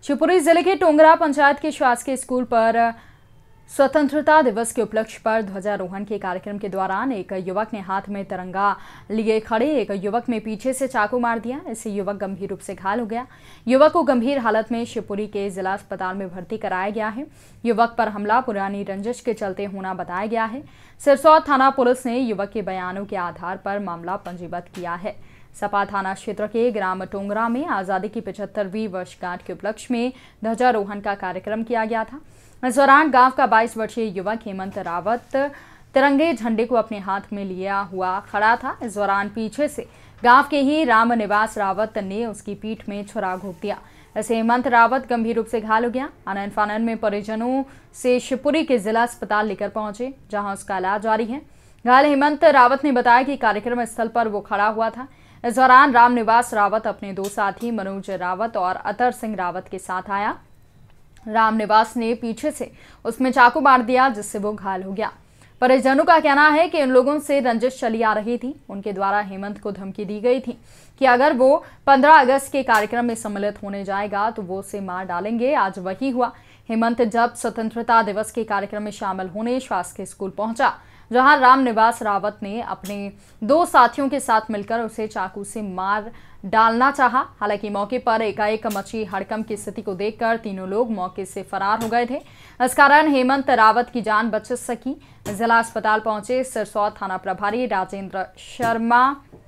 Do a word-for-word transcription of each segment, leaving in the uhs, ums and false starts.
शिवपुरी जिले के टोंगरा पंचायत के शासकीय स्कूल पर स्वतंत्रता दिवस के उपलक्ष्य पर ध्वजारोहण के कार्यक्रम के दौरान एक युवक ने हाथ में तिरंगा लिए खड़े एक युवक में पीछे से चाकू मार दिया। इससे युवक गंभीर रूप से घायल हो गया। युवक को गंभीर हालत में शिवपुरी के जिला अस्पताल में भर्ती कराया गया है। युवक पर हमला पुरानी रंजिश के चलते होना बताया गया है। सिरसौर थाना पुलिस ने युवक के बयानों के आधार पर मामला पंजीबद्ध किया है। सपा थाना क्षेत्र के ग्राम टोंगरा में आजादी की पचहत्तरवीं वर्षगांठ के उपलक्ष्य में ध्वजारोहण का कार्यक्रम किया गया था। इस दौरान गांव का बाईस वर्षीय युवक हेमंत रावत तिरंगे झंडे को अपने हाथ में लिया हुआ खड़ा था। इस दौरान पीछे से गांव के ही राम निवास रावत ने उसकी पीठ में छुरा घोंप दिया। ऐसे हेमंत रावत गंभीर रूप से घायल हो गया। आनन फानन में परिजनों से शिवपुरी के जिला अस्पताल लेकर पहुंचे, जहां उसका इलाज जारी है। घायल हेमंत रावत ने बताया कि कार्यक्रम स्थल पर वो खड़ा हुआ था। इस दौरान राम निवास रावत अपने दो साथी मनोज रावत और अतर सिंह रावत के साथ आया। राम निवास ने पीछे से उसमें चाकू मार दिया, जिससे वो घायल हो गया। परिजनों का कहना है कि इन लोगों से रंजिश चली आ रही थी। उनके द्वारा हेमंत को धमकी दी गई थी कि अगर वो पंद्रह अगस्त के कार्यक्रम में सम्मिलित होने जाएगा तो वो उसे मार डालेंगे। आज वही हुआ। हेमंत जब स्वतंत्रता दिवस के कार्यक्रम में शामिल होने शासकीय स्कूल पहुंचा, जहां राम निवास रावत ने अपने दो साथियों के साथ मिलकर उसे चाकू से मार डालना चाहा। हालांकि मौके पर एकाएक मची हड़कंप की स्थिति को देखकर तीनों लोग मौके से फरार हो गए थे। इस कारण हेमंत रावत की जान बच सकी। जिला अस्पताल पहुंचे सिरसौर थाना प्रभारी राजेंद्र शर्मा।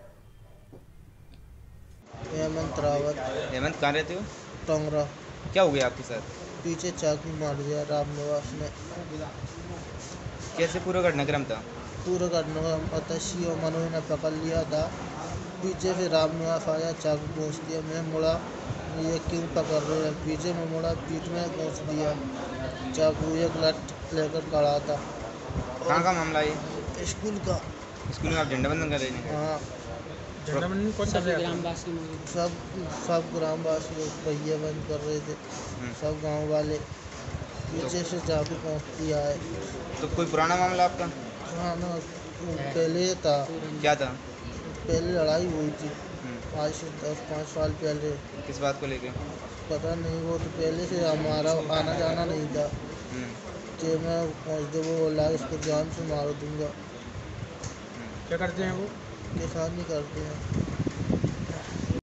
हेमंत रावत। हेमंत कहाँ रहते हो? टोंगरा। क्या हो गया आपके साथ? पीछे चाकू मार दिया राम निवास ने। कैसे पूरा घटनाक्रम था? पूरा घटनाक्रम पता सी और मनोज ने पकड़ लिया था। पीछे से राम निवास आया, चाकू घोंस दिया। मैं मुड़ा, ये क्यों पकड़ रहे हैं? पीछे में मुड़ा, पीठ में घोंस दिया चाकू। एक लट लेकर खड़ा था। कहाँ का मामला है? स्कूल का। स्कूल में आप झंडा बंधन कर रहे हैं? हाँ, झंडा बंधन कौन सा ग्रामवासी? सब सब ग्रामवासी लोग पहिया बंद कर रहे थे, सब गांव वाले। पीछे से चाकू पहुँच दिया है। तो कोई पुराना मामला आपका? हाँ ना, पहले था। क्या था? पहले लड़ाई हुई थी आज से दस पाँच साल पहले। किस बात को लेके? पता नहीं, वो तो पहले से हमारा आना जाना नहीं था कि मैं पहुँच दे, वो बोला इसको जान से मार दूंगा। क्या करते हैं वो? किसानी करते हैं।